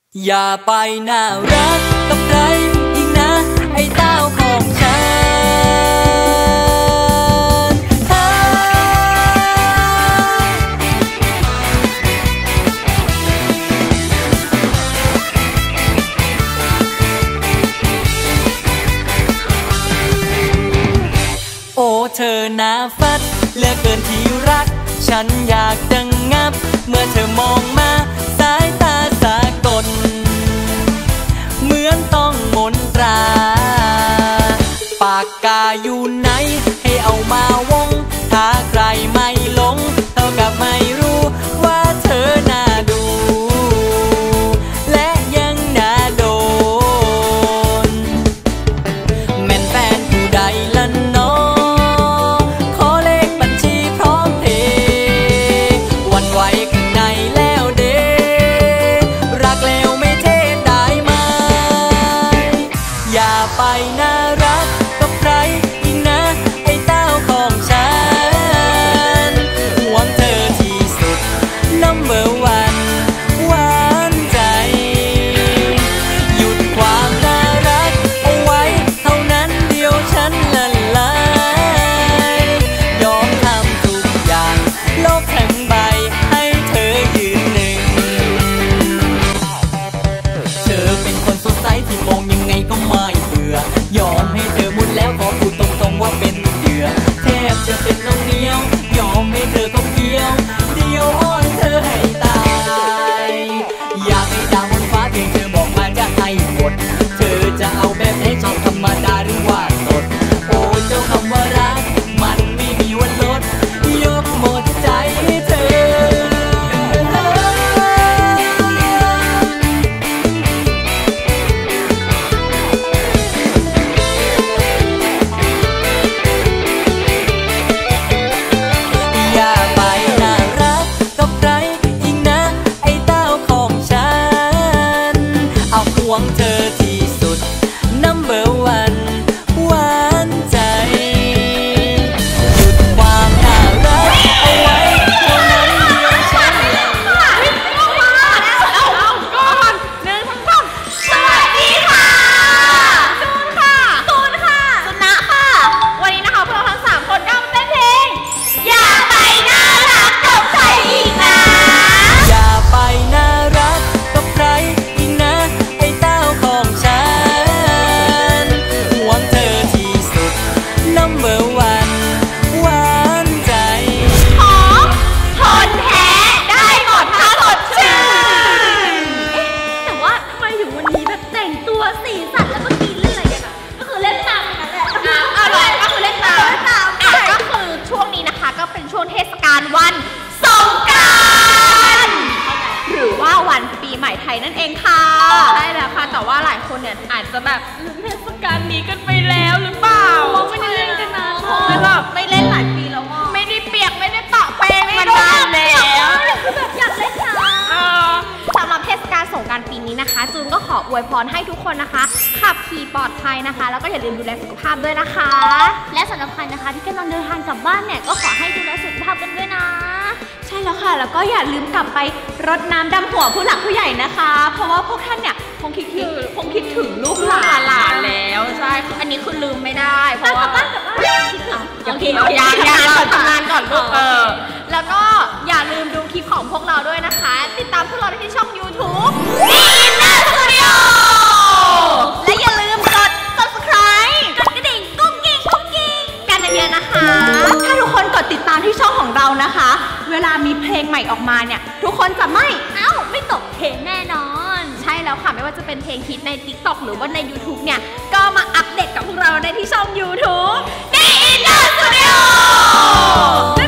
อย่าไปน่ารักกับใครอีกนะไอ้เต้าของฉันโอ้เธอหน้าฟัดเหลือเกินที่รักฉันอยากดังงับเมื่อเธอมองมาสายตาสากลเหมือนต้องมนตราปากกาอยู่ไหนให้เอามาวงถ้าใครไม่หลงเท่ากับไม่รู้ว่าเธอน่าดูและยังน่าโดนแม่นแฟนผู้ใดละน้อขอเลขบัญชีพร้อมเพย์วันไหวข้างในแล้วเด้รักแล้วไม่เทได้ไหมอย่าไปน่ารักกับใครอีกนะไอ้เต้าของฉันหวงเธอที่สุด Number one หวานใจหยุดความน่ารักเอาไว้เท่านั้นเดียวฉันละลายยอมทำทุกอย่างโลกทั้งใบให้เธอยืนหนึ่งเธอเป็นคนสดใสที่มองยังไงก็ไม่เบื่อยอมให้เธอมุดแล้วขอพูดตรงๆว่าเป็นเหยื่อแทบจะเป็นน้องเหนียวยอมให้เธอต้องเกี่ยวเดียวอ้อนเธอให้ตายอยากให้ดาวบนฟ้าเพียงเธอบอกมาจะให้หมดเธอจะเอาแบบไหนชอบธรรมดาหรือว่าสดโอ้เจ้าคำว่ารักมันไม่มีวันลดยกหมดใจให้เธออย่าไปน่ารักกับใครอีกนะไอ้เต้าของฉันเอาห่วงเธอที่สุด Number one หวานใจหยุดความน่ารักเอาไว้เท่านั้นเดียวฉันสวัสดีค่ะจูนค่ะตูนค่ะสุนะค่ะวันนี้นะคะพวกเราทั้ง3คนก็มาเต้นเพลงอย่าไปน่ารักกับใครอีกนะอย่าไปน่ารักกับใครอีกนะไอ้เต้าของฉันหวงเธอที่สุด Number one หวานใจหอมทนแท้ได้หมดถ้าสดชื่นแต่ว่าทำไมถึงวันนี้แบบแต่งตัวสีสันแล้วก็กินเล่นอะไรกันอ่ะก็คือเล่นตามนั่นแหละอร่อยก็คือเล่นตามก็คือช่วงนี้นะคะก็เป็นช่วงเทศกาลวันสงกรานต์หรือว่าวันปีใหม่ไทยนั่นเองค่ะใช่แล้วค่ะแต่ว่าหลายคนเนี่ยอาจจะแบบลืมเทศกาลนี้กันไปแล้วหรือเปล่าไม่ได้เล่นกันนานไม่แบบไม่เล่นหลายปีแล้วว่าไม่ได้เปียกไม่ได้ปะเปย์ไม่ได้แล้วคือแบบอยากเล่นนะสำหรับเทศกาลสงกรานต์ปีนี้นะคะจูนก็ขออวยพรให้ทุกคนนะคะขับขี่ปลอดภัยนะคะแล้วก็อย่าลืมดูแลสุขภาพด้วยนะคะและสำหรับใครนะคะที่กำลังเดินทางกลับบ้านเนี่ยก็ขอให้ดูแลสุขภาพกันด้วยนะใช่แล้วค่ะแล้วก็อย่าลืมกลับไปรดน้ำดำหัวผู้หลักผู้ใหญ่นะคะเพราะว่าพวกท่านเนี่ยคงคิดถึงลูกหลานแล้วใช่อันนี้คือลืมไม่ได้เพราะว่าบ้านคิดถึงโอเคเราทำงานก่อนลูกแล้วก็อย่าลืมดูคลิปของพวกเราด้วยนะคะติดตามพวกเราได้ที่ช่อง YouTube Inner Studio และอย่าลืมกด Subscribe กดกระดิ่งกุ้งกิ้งกันเยอะๆนะคะถ้าทุกคนกดติดตามที่ช่องของเรานะคะเวลามีเพลงใหม่ออกมาเนี่ยทุกคนจะไม่ตกเทรนด์แน่นอนใช่แล้วค่ะไม่ว่าจะเป็นเพลงฮิตใน TikTok หรือว่าใน YouTube เนี่ยก็มาอัปเดตกับพวกเราได้ที่ช่อง YouTube Inner Studio